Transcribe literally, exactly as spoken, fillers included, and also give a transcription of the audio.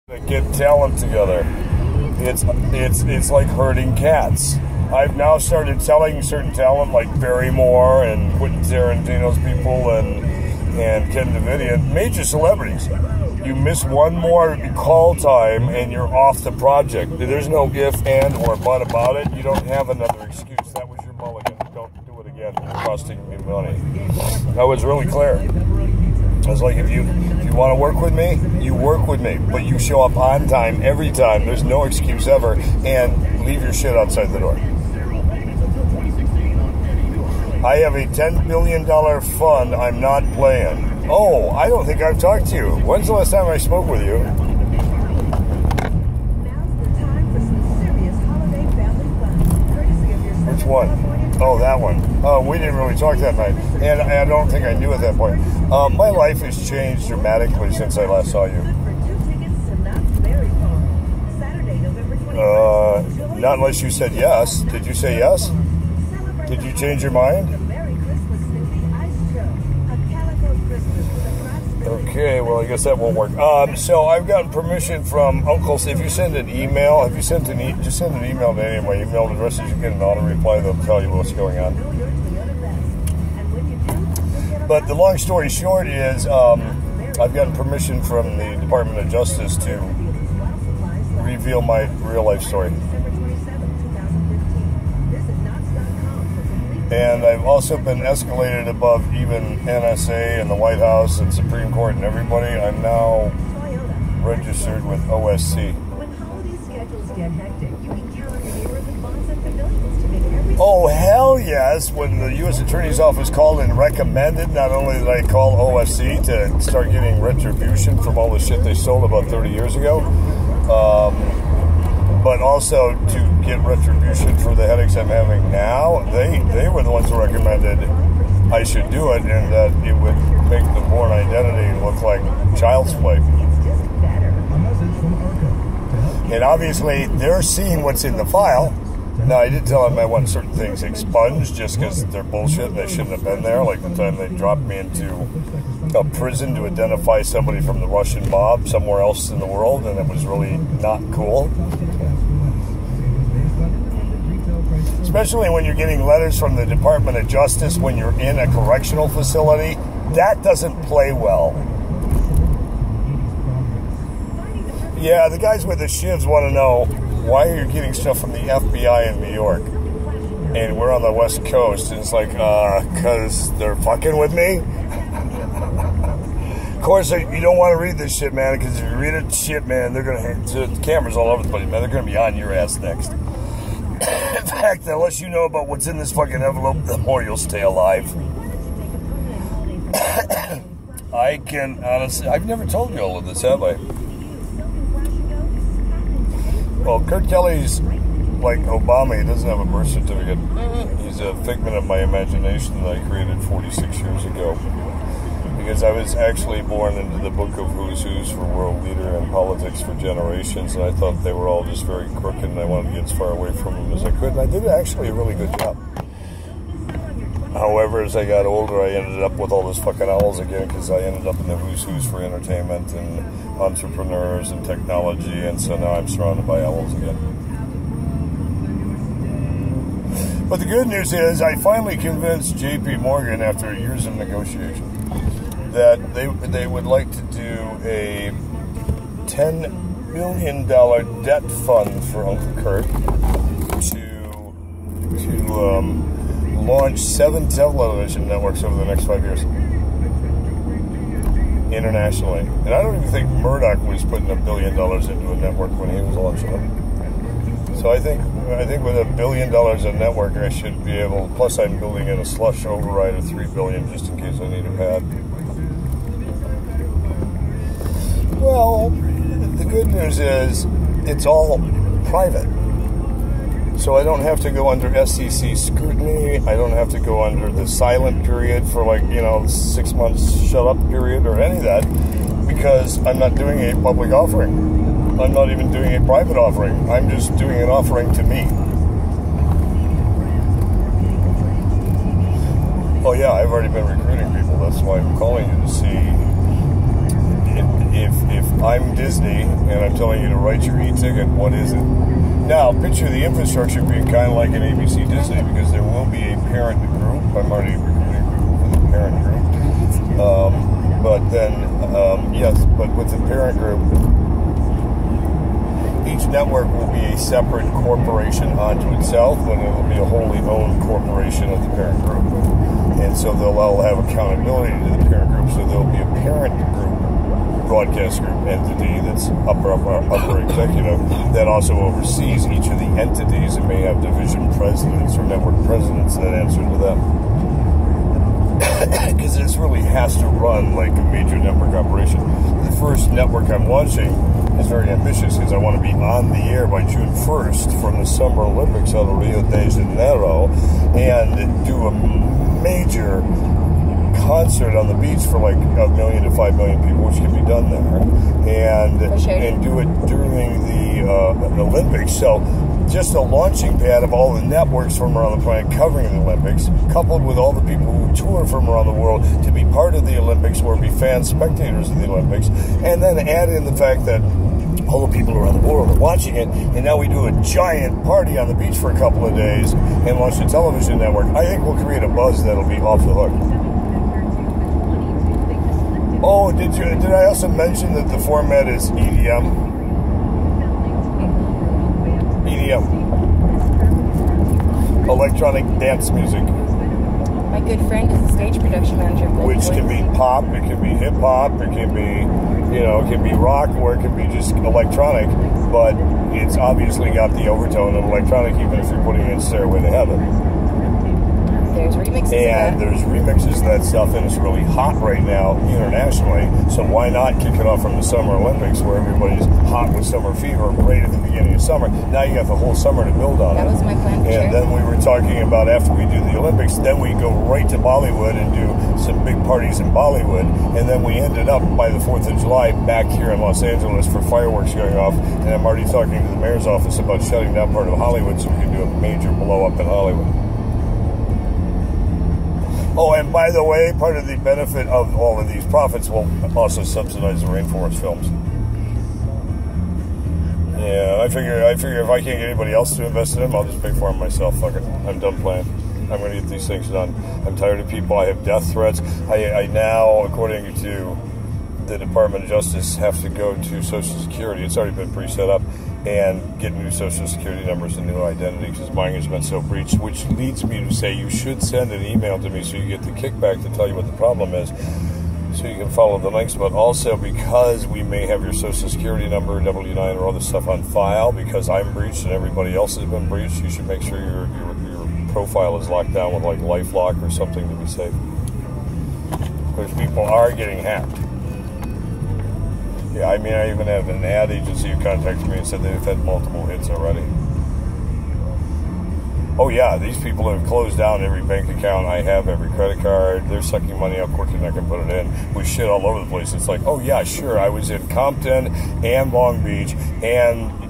Get talent together. It's it's it's like herding cats. I've now started telling certain talent like Barrymore and Quentin Tarantino's people and and Ken Davidian, major celebrities. You miss one more call time and you're off the project. There's no if, and, or but about it. You don't have another excuse. That was your mulligan. Don't do it again. You're costing me money. I was really clear. I was like, if you if you want to work with me, you work with me, but you show up on time every time. There's no excuse ever, and leave your shit outside the door. I have a ten billion dollars fund I'm not playing. Oh, I don't think I've talked to you. When's the last time I spoke with you? Which one? Oh, that one. Oh, we didn't really talk that night. And I don't think I knew at that point. Um, my life has changed dramatically since I last saw you. Uh, not unless you said yes. Did you say yes? Did you change your mind? Okay, well, I guess that won't work. Um, so I've gotten permission from Uncle. If you send an email, have you sent an e just send an email to any of my email addresses, you get an auto reply. They'll tell you what's going on. But the long story short is, um, I've gotten permission from the Department of Justice to reveal my real life story. And I've also been escalated above even N S A and the White House and Supreme Court and everybody. I'm now registered with O S C. Oh, hell yes. When the U S Attorney's Office called and recommended, not only did I call O S C to start getting retribution from all the shit they stole about thirty years ago, um, but also to get retribution for the headaches I'm having now. They they were the ones who recommended I should do it, and that it would make the Bourne Identity look like child's play. And obviously, they're seeing what's in the file. Now, I did tell them I want certain things expunged just because they're bullshit and they shouldn't have been there, like the time they dropped me into a prison to identify somebody from the Russian mob somewhere else in the world, and it was really not cool. Especially when you're getting letters from the Department of Justice when you're in a correctional facility. That doesn't play well. Yeah, the guys with the shivs want to know, why are you getting stuff from the F B I in New York? And we're on the West Coast, and it's like, uh, because they're fucking with me? Of course, you don't want to read this shit, man, because if you read it, shit, man, they're going to, the cameras all over the place, man, they're going to be on your ass next. In fact, the less you know about what's in this fucking envelope, the more you'll stay alive. I can honestly, I've never told you all of this, have I? Well, Kurt Kelly's like Obama. He doesn't have a birth certificate. He's a figment of my imagination that I created forty-six years ago. Because I was actually born into the book of who's who's for world leader and politics for generations, and I thought they were all just very crooked, and I wanted to get as far away from them as I could, and I did actually a really good job. However, as I got older, I ended up with all those fucking owls again, because I ended up in the who's who's for entertainment and entrepreneurs and technology, and so now I'm surrounded by owls again. But the good news is, I finally convinced J P Morgan, after years of negotiation, that they they would like to do a ten million dollar debt fund for Uncle Kurt to to um, launch seven television networks over the next five years internationally. And I don't even think Murdoch was putting a billion dollars into a network when he was launching it. So I think I think with a billion dollars a network, I should be able. Plus, I'm building in a slush override of three billion just in case I need a pad. Well, the good news is it's all private. So I don't have to go under S E C scrutiny. I don't have to go under the silent period for like, you know, six months shut up period or any of that, because I'm not doing a public offering. I'm not even doing a private offering. I'm just doing an offering to me. Oh yeah, I've already been recruiting people. That's why I'm calling you to see. It, if if I'm Disney and I'm telling you to write your e-ticket, what is it? Now, picture the infrastructure being kind of like an A B C Disney, because there will be a parent group. I'm already recruiting people for the parent group. Um, but then, um, yes, but with the parent group, each network will be a separate corporation unto itself, but it will be a wholly owned corporation of the parent group. And so they'll all have accountability to the parent group. So there'll be a parent group, broadcast group entity that's upper, upper, upper executive that also oversees each of the entities and may have division presidents or network presidents that answer to them. Because this really has to run like a major network operation. The first network I'm launching is very ambitious because I want to be on the air by June first from the Summer Olympics out of Rio de Janeiro and do a major concert on the beach for like a million to five million people, which can be done there, and and do it during the uh, Olympics. So just a launching pad of all the networks from around the planet covering the Olympics, coupled with all the people who tour from around the world to be part of the Olympics or be fan spectators of the Olympics, and then add in the fact that all the people around the world are watching it, and now we do a giant party on the beach for a couple of days and launch a television network. I think we'll create a buzz that'll be off the hook. Oh, did you? Did I also mention that the format is E D M? E D M. Electronic dance music. My good friend is a stage production manager. Which can be pop, it can be hip hop, it can be, you know, it can be rock, or it can be just electronic, but it's obviously got the overtone of electronic, even if you're putting in Stairway to Heaven. There's remixes and of that. there's remixes of that stuff, and it's really hot right now internationally, so why not kick it off from the Summer Olympics, where everybody's hot with summer fever right at the beginning of summer. Now you got the whole summer to build on that it. That was my plan for And sure. then we were talking about, after we do the Olympics, then we go right to Bollywood and do some big parties in Bollywood, and then we ended up by the fourth of July back here in Los Angeles for fireworks going off, and I'm already talking to the mayor's office about shutting down part of Hollywood so we can do a major blow up in Hollywood. Oh, and by the way, part of the benefit of all of these profits will also subsidize the rainforest films. Yeah, I figure I figure if I can't get anybody else to invest in them, I'll just pay for them myself. Fuck it. I'm done playing. I'm going to get these things done. I'm tired of people. I have death threats. I, I now, according to the Department of Justice, have to go to Social Security. It's already been pre-set up, and get new Social Security numbers and new identities because mine has been so breached, which leads me to say you should send an email to me so you get the kickback to tell you what the problem is, so you can follow the links. But also, because we may have your Social Security number, W nine, or all this stuff on file, because I'm breached and everybody else has been breached, you should make sure your, your, your profile is locked down with like LifeLock or something to be safe, because people are getting hacked. Yeah, I mean, I even have an ad agency who contacted me and said they've had multiple hits already. Oh yeah, these people have closed down every bank account I have, every credit card. They're sucking money out quicker than I can put it in. We shit all over the place. It's like, oh yeah, sure, I was in Compton and Long Beach and